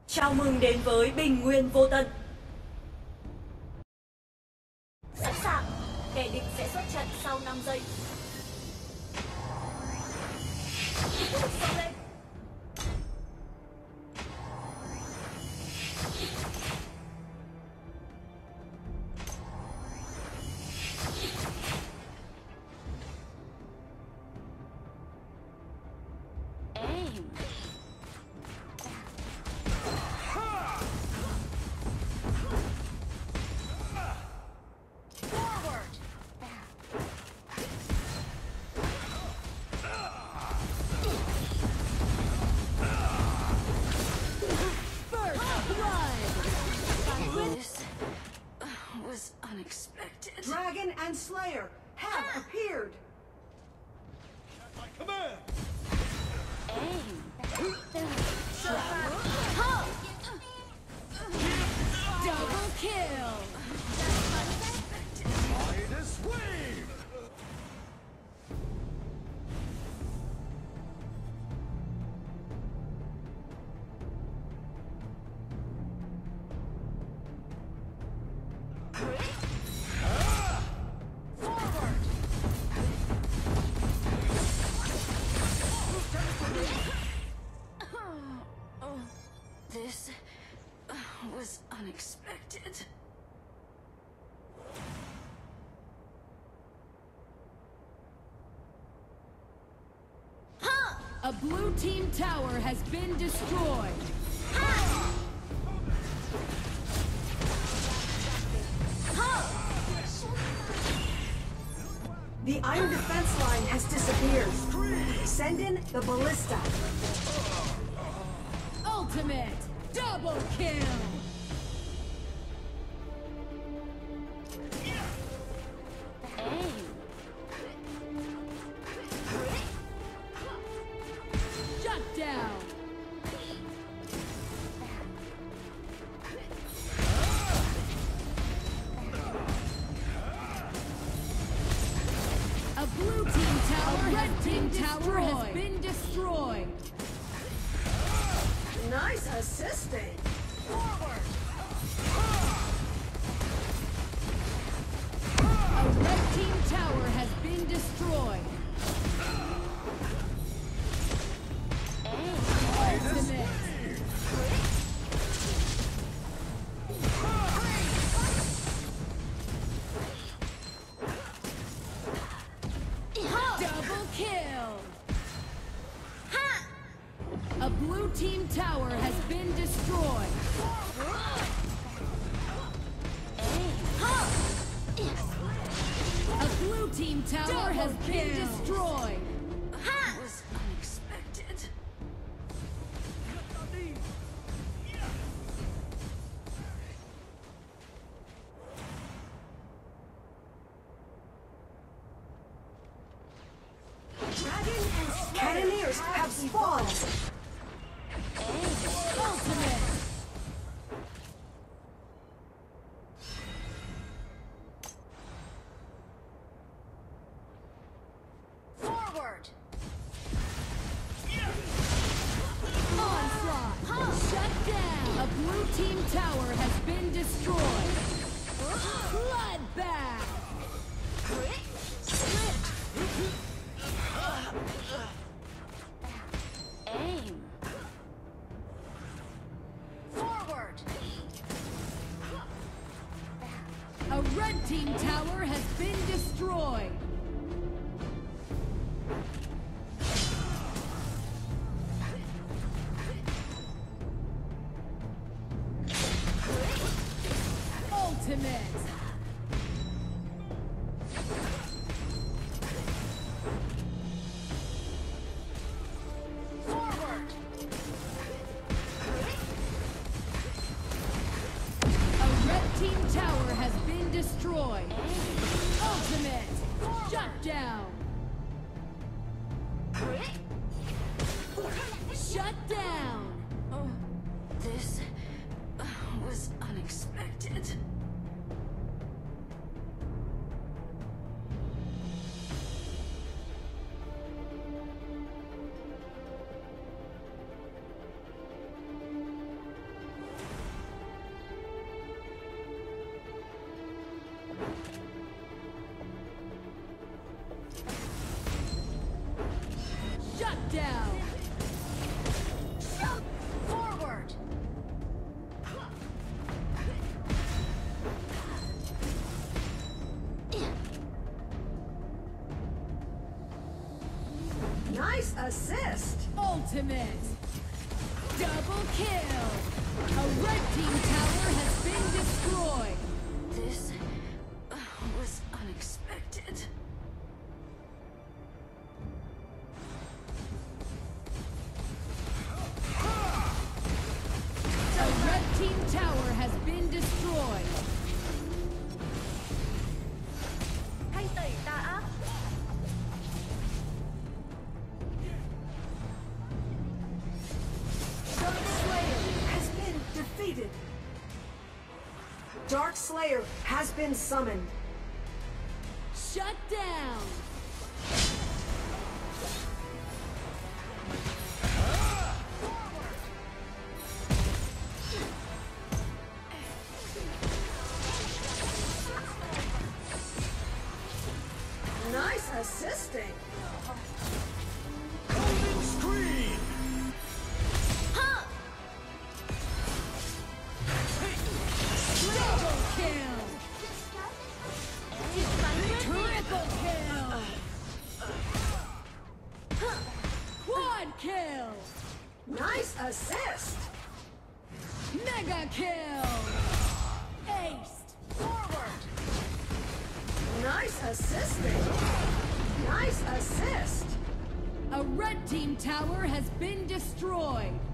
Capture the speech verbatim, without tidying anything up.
Chào mừng đến với Bình Nguyên Vô Tận. Sẵn sàng, kẻ địch sẽ xuất trận sau năm giây. Xông lên. Dragon and Slayer have appeared. My command. Aim. Double kill. Midas wave. This uh, was unexpected. A blue team tower has been destroyed. The iron defense line has disappeared. Send in the ballista. Ultimate double kill. Aim. Shut down. A blue team tower, a red team tower has been destroyed. Nice assisting. Forward. A red team tower has been destroyed. Ultimate. Double kill. A blue team tower has been destroyed. A blue team tower Double has kill. been destroyed. That was unexpected. Dragon and Cannoneers have spawned. Ultimate. Forward. Onslaught. Shut down. A blue team tower has been destroyed. Bloodbath. Aim. Forward. A red team tower has been destroyed. Ultimate. Forward. A red team tower has been destroyed. Ultimate. Shut down. Shut down. This uh, was unexpected. down. Forward. Nice assist. Ultimate. Double kill. A red team tower has been destroyed. This uh, was unexpected. A red team tower has been destroyed. Thanh tẩy tà ác. Dark Slayer has been defeated. Dark Slayer has been summoned. Shut down. Nice assisting. Golden screen! Double kill. Triple kill. Quad kill. Nice assist. Mega kill. Aced. Forward. Nice assisting. Nice assist. A red team tower has been destroyed.